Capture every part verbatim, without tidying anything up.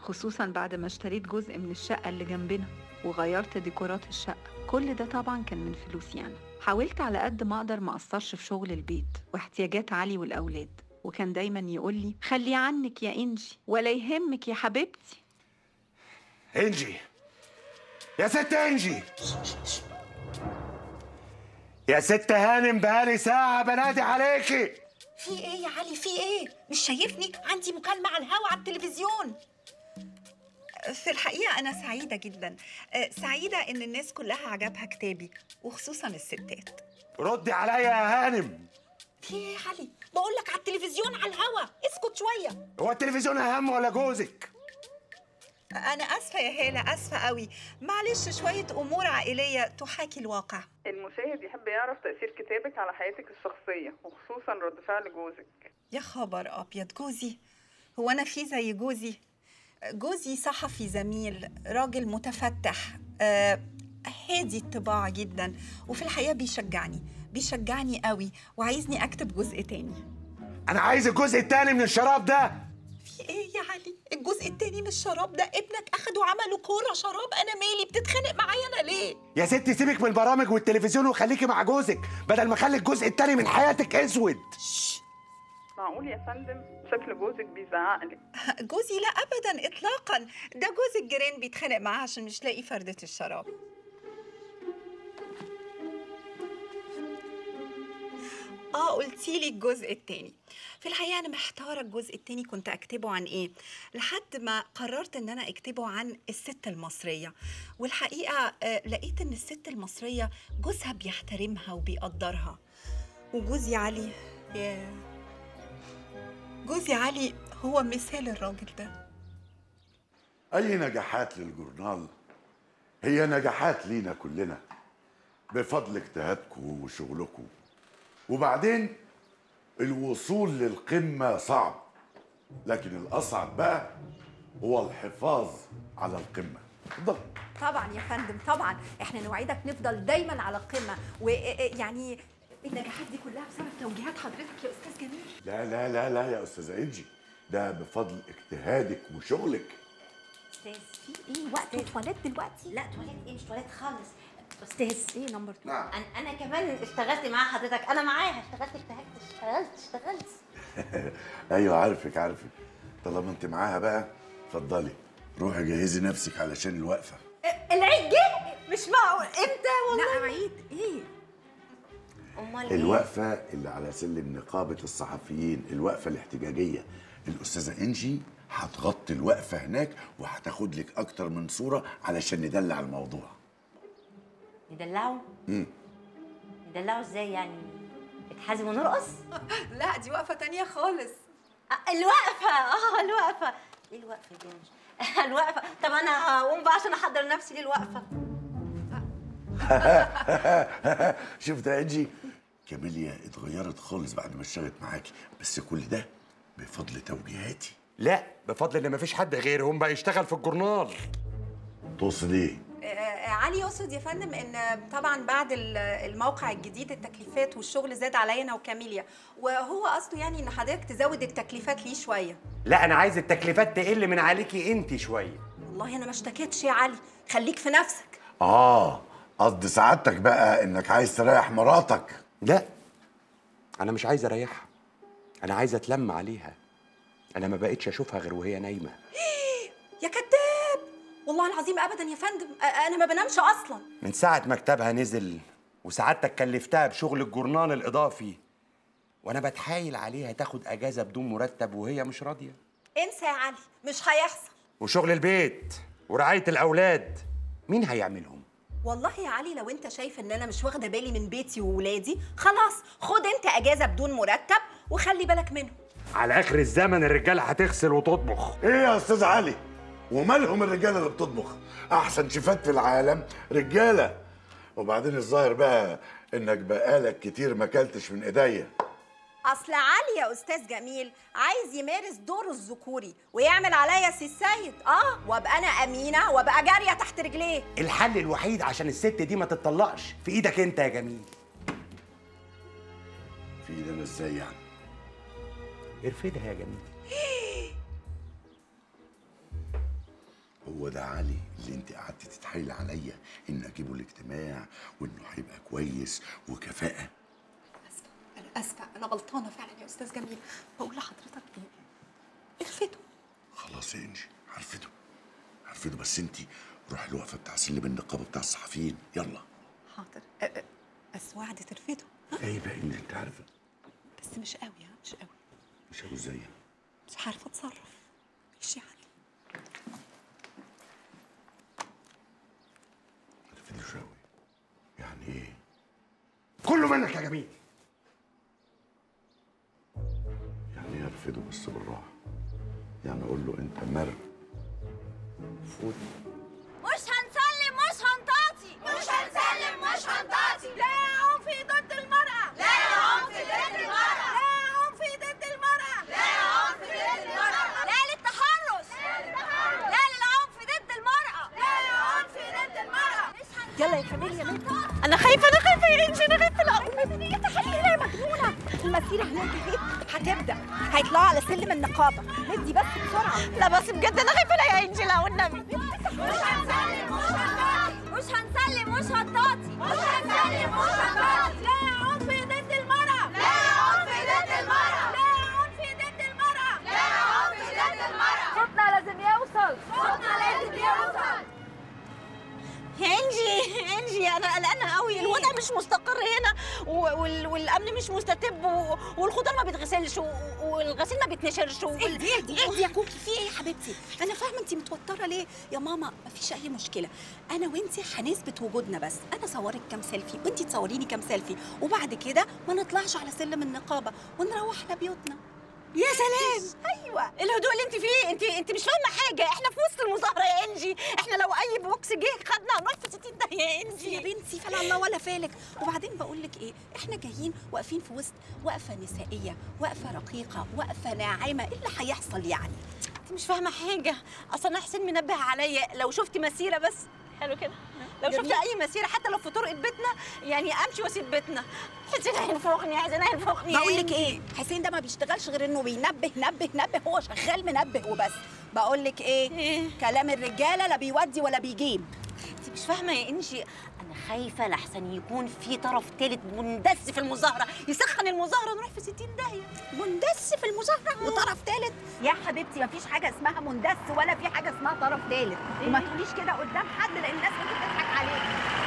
خصوصا بعد ما اشتريت جزء من الشقة اللي جنبنا وغيرت ديكورات الشقة. كل ده طبعا كان من فلوسي أنا. حاولت على قد ما أقدر ما أقصرش في شغل البيت واحتياجات علي والأولاد، وكان دايما يقولي خلي عنك يا إنجي ولا يهمك يا حبيبتي. إنجي يا ست إنجي، يا ست هانم بقالي ساعة بنادي عليكي. في ايه يا علي؟ في ايه؟ مش شايفني؟ عندي مكالمة على الهوا على التلفزيون. في الحقيقة أنا سعيدة جدا، سعيدة إن الناس كلها عجبها كتابي وخصوصا الستات. ردي عليا يا هانم. في ايه يا علي؟ بقول لك على التلفزيون على الهوا، اسكت شوية. هو التلفزيون أهم ولا جوزك؟ أنا آسفة يا هالة، آسفة قوي، معلش شوية أمور عائلية تحاكي الواقع. المشاهد يحب يعرف تأثير كتابك على حياتك الشخصية وخصوصا رد فعل جوزك. يا خبر أبيض، جوزي؟ هو أنا في زي جوزي؟ جوزي صحفي زميل، راجل متفتح، آه هادي الطباع جدا، وفي الحقيقة بيشجعني بيشجعني قوي وعايزني أكتب جزء تاني. أنا عايز الجزء التاني من الشراب ده. في إيه يا علي؟ الجزء التاني من الشراب ده ابنك أخده وعمله كورة شراب، أنا مالي؟ بتتخانق معايا أنا ليه؟ يا ستي سيبك من البرامج والتلفزيون وخليكي مع جوزك بدل ما اخلي الجزء التاني من حياتك اسود. معقول يا فندم شكل جوزك بيزعقلك؟ جوزي لا أبدا إطلاقا، ده جوز الجيران بيتخانق معاه عشان مش لاقي فردة الشراب. اه قلتيلي الجزء التاني. في الحقيقة أنا محتارة الجزء التاني كنت أكتبه عن إيه، لحد ما قررت إن أنا أكتبه عن الست المصرية. والحقيقة آه لقيت إن الست المصرية جوزها بيحترمها وبيقدرها، وجوزي علي ياه جوزي علي هو مثال الراجل ده. أي نجاحات للجورنال هي نجاحات لينا كلنا بفضل اجتهادكم وشغلكم، وبعدين الوصول للقمة صعب، لكن الأصعب بقى هو الحفاظ على القمة. اتفضل. طبعا يا فندم طبعا، احنا نوعدك نفضل دايما على القمة، ويعني النجاحات دي كلها بسبب توجيهات حضرتك يا أستاذ جميل. لا لا لا لا يا أستاذة إنجي، ده بفضل اجتهادك وشغلك. أستاذ في إيه؟ وقت التواليت دلوقتي؟ لا تواليت إيه؟ مش تواليت خالص. أستاذ إيه نمبر تو؟ نعم. أنا أنا كمان اشتغلت مع حضرتك، أنا معاها اشتغلت اجتهدت اشتغلت اشتغلت أيوه عارفك عارفك. طالما أنت معاها بقى اتفضلي روحي جهزي نفسك علشان الوقفة. العيد جه؟ مش معقول، إمتى والله؟ لا عيد إيه؟ أمال إيه؟ الوقفة اللي على سلم نقابة الصحفيين، الوقفة الاحتجاجية. الأستاذة إنجي هتغطي الوقفة هناك وهتاخد لك أكتر من صورة علشان ندلع الموضوع. ندلعوا؟ امم ندلعوا إزاي يعني؟ نتحازم ونرقص؟ لا دي وقفة تانية خالص. الوقفة اه الوقفة. إيه الوقفة دي؟ مش الوقفة. طب أنا هقوم بقى عشان أحضر نفسي للوقفة. شفت يا إنجي؟ كاميليا اتغيرت خالص بعد ما اشتغلت معاكي، بس كل ده بفضل توجيهاتي. لا بفضل ان مفيش حد غيرهم بقى يشتغل في الجورنال. تقصد ايه؟ آه علي يقصد يا فندم ان طبعا بعد الموقع الجديد التكليفات والشغل زاد عليا انا وكاميليا، وهو قصده يعني ان حضرتك تزود التكليفات ليه شويه. لا انا عايز التكليفات تقل من عليكي انت شويه. والله انا ما اشتكيتش يا علي، خليك في نفسك. اه قصد سعادتك بقى انك عايز تريح مراتك. لا انا مش عايز اريحها، انا عايز اتلم عليها. انا ما بقتش اشوفها غير وهي نايمه. يا كذاب، والله العظيم ابدا يا فندم، انا ما بنامش اصلا من ساعه مكتبها نزل وسعادتك كلفتها بشغل الجورنال الاضافي، وانا بتحايل عليها تاخد اجازه بدون مرتب وهي مش راضيه. انسى يا علي، مش هيحصل. وشغل البيت ورعايه الاولاد مين هيعملهم؟ والله يا علي لو انت شايف ان انا مش واخده بالي من بيتي وولادي، خلاص خد انت اجازه بدون مرتب وخلي بالك منهم. على اخر الزمن الرجاله هتغسل وتطبخ. ايه يا استاذ علي؟ ومالهم الرجاله اللي بتطبخ؟ احسن شيفات في العالم رجاله. وبعدين الظاهر بقى انك بقالك كتير ما اكلتش من ايديا. اصل علي يا استاذ جميل عايز يمارس دوره الذكوري ويعمل عليا سي السيد، اه وابقى انا امينه وابقى جاريه تحت رجليه. الحل الوحيد عشان الست دي ما تتطلقش في ايدك انت يا جميل. في ايدي انا ازاي يعني؟ ارفدها يا جميل. هو ده علي اللي انت قعدتي تتحايلي عليا ان اجيبه الاجتماع وانه هيبقى كويس وكفاءه؟ اسفه انا اسفه انا غلطانه فعلا يا استاذ جميل. بقول لحضرتك ايه؟ اخفته. خلاص يا انجي عرفته عرفته، بس انت روحي الوقفه بتاع سلم النقابه بتاع الصحفيين يلا. حاضر. أه أه بس وعد ترفده. ايه بقى انجي انت عارفه، بس مش قوي ها مش قوي. مش قوي ازاي؟ مش عارفه اتصرف. مش يعني عرفتلوش قوي يعني ايه؟ كله منك يا جميل. يعني ايه ارفده بس بالراحه؟ يعني اقول له انت مر فوت. مش هنسلم مش هنطاطي مش هنسلم مش هنطاطي. لا عنف ضد المرأة. لا عنف ضد المرأة. لا عنف ضد المرأة. لا عنف ضد المرأة. لا للتحرش. لا للعنف ضد المرأة. لا للعنف ضد المرأة. يلا يا كمال يا بنت. انا خايفه انا خايفه يا انجي انا خايفه. لا يا تحليل يا مجنونه، المسيره هناك اهي هتبدا، هيطلعوا على سلم النقابه، ندي بس بسرعه. لا بس بجد انا خايفه لا يا انجي لا والنبي. مش هنسلم مش هنطاطي. مش هنسلم مش هنطاطي. مش هنسلم مش هنطاطي. لا عنف ضد المرأة. لا عنف ضد المرأة. لا عنف ضد المرأة. لا عنف ضد المرأة. صوتنا لازم يوصل. صوتنا لازم يوصل. يا انجي انجي انا قلقانه قوي، الوضع مش مستقر هنا وال... والامن مش مستتب و... والخضار ما بيتغسلش و... والغسيل ما بيتنشرش وال... اهدي اهدي اهدي يا كوكي. في ايه يا حبيبتي؟ انا فاهمه انت متوتره ليه يا ماما. مفيش اي مشكله، انا وانت هنثبت وجودنا. بس انا صورك كام سيلفي وانت تصوريني كام سيلفي، وبعد كده ما نطلعش على سلم النقابه ونروح لبيوتنا. يا سلام. ايوه الهدوء اللي انت فيه. انت انت مش فاهمه حاجه، احنا في وسط المظاهره يا انجي. احنا لو اي بوكس جه خدنا هنروح في ستين ده يا انجي. يا بنتي فلا الله ولا فالك. وبعدين بقول لك ايه، احنا جايين واقفين في وسط وقفه نسائيه، وقفه رقيقه، وقفه ناعمه. ايه اللي هيحصل يعني؟ انت مش فاهمه حاجه، اصلا حسين منبه عليا لو شفتي مسيره بس حلو كده، لو شفتي اي مسيره حتى لو في طرقه بيتنا يعني امشي واسيب بيتنا. حسين هينفخني حسين هينفخني. بقول لك ايه، حسين ده ما بيشتغلش غير انه بينبه نبه نبه، هو شغال منبه وبس. بقول لك ايه, إيه؟ كلام الرجاله لا بيودي ولا بيجيب. انت مش فاهمه يا انجي، انا خايفه لحسن يكون في طرف ثالث مندس في المظاهره يسخن المظاهره نروح في ستين داهيه. مندس في المظاهره وطرف ثالث؟ يا حبيبتي مفيش حاجه اسمها مندس ولا في حاجه اسمها طرف ثالث. إيه؟ وما تقوليش كده قدام حد لان الناس ممكن تضحك عليك.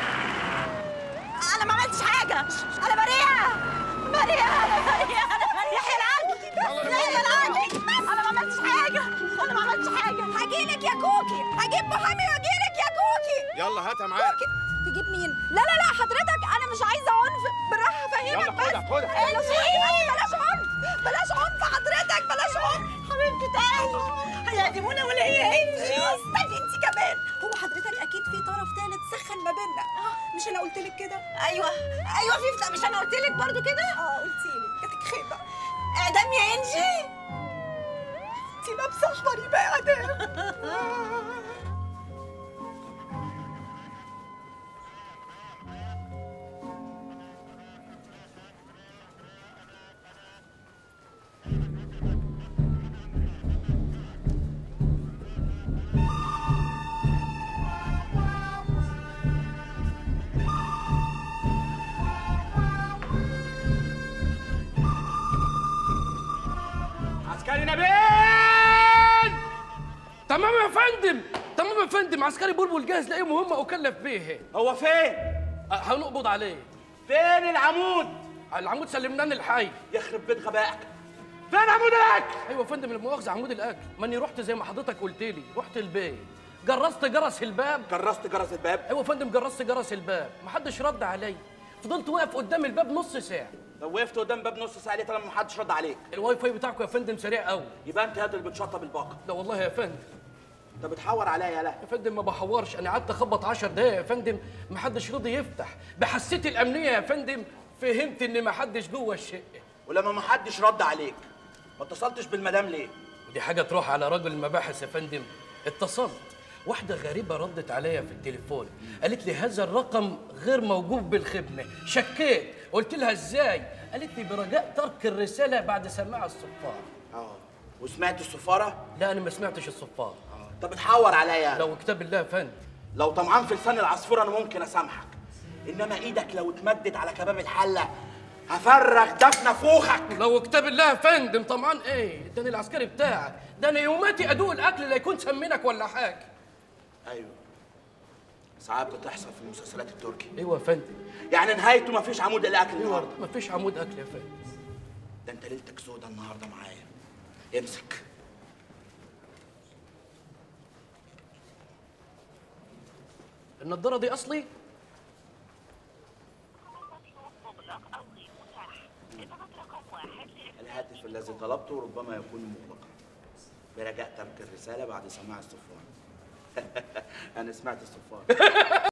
انا ما عملتش حاجه، انا بريئه بريئه انا بريئه انا بريئه. يحيى العدل يحيى العدل، انا ما عملتش حاجه انا ما عملتش حاجه. هجيلك يا كوكي، هجيب محامي واجيلك يا كوكي. يلا هاتها معاك. تجيب مين؟ لا لا لا حضرتك انا مش عايزه عنف، بالراحه افهمك. بس خدها خدها. لو سمحتي بلاش عنف بلاش عنف حضرتك بلاش عنف. حبيبتي تعالي هيعدمونا ولا ايه يا انجي؟ استني انت كمان. هو حضرتك اكيد في طرف ثالث سخن ما بيننا، مش انا قلت لك كده؟ ايوه ايوه في مش انا قلت لك برضه كده؟ اه قلتي لي، جاتك خيبه. اعدام يا انجي. انت لابسه احمر يبقى اعدام. عسكري نبيل. تمام يا فندم تمام يا فندم. عسكري بلبل جاهز لاي مهمه اكلف بيها. هو فين؟ أه هنقبض عليه. فين العمود؟ العمود سلمناه للحي. يخرب بيت غبائك. فين عمود الاكل؟ ايوه يا فندم، لا مؤاخذه عمود الاكل. ماني رحت زي ما حضرتك قلت لي، رحت البيت جرست جرس الباب. جرست جرس الباب؟ ايوه يا فندم جرست جرس الباب، محدش رد عليا. فضلت واقف قدام الباب نص ساعه. لو وقفت قدام باب نص ساعه ليه طالما محدش رد عليك؟ الواي فاي بتاعكم يا فندم سريع قوي. يبقى انت هاد اللي بتشطب الباقه. لا والله يا فندم. انت بتحور عليا يا لا يا فندم ما بحورش، انا قعدت اخبط عشر دقايق يا فندم محدش رضي يفتح. بحسيت الامنيه يا فندم فهمت ان محدش جوه الشقه. ولما محدش رد عليك ما اتصلتش بالمدام ليه؟ ودي حاجه تروح على رجل المباحث يا فندم. اتصلت، واحده غريبه ردت عليا في التليفون قالت لي هذا الرقم غير موجود بالخدمه. شكيت، قلت لها ازاي؟ قالت لي برجاء ترك الرساله بعد سماع الصفاره. اه وسمعت الصفاره؟ لا انا ما سمعتش الصفاره. اه انت بتحور عليا. لو كتاب الله يا فندم. لو طمعان في لسان العصفور انا ممكن اسامحك، انما ايدك لو اتمدت على كباب الحله هفرغ دفنه فوخك. لو كتاب الله يا فندم طمعان ايه؟ ده انا العسكري بتاعك، ده انا يوماتي ادوق الاكل اللي يكون سمينك ولا حاجه. ايوه ساعات بتحصل في المسلسلات التركي. ايوه يا فندم. يعني نهايته مفيش عمود الاكل النهارده. مفيش عمود اكل يا فندم. ده انت ليلتك سودا النهارده معايا. امسك. النضاره دي اصلي؟ الهاتف الذي طلبته ربما يكون مغلقا. برجاء ترك الرساله بعد سماع الصفوان. انا سمعت الصفوان.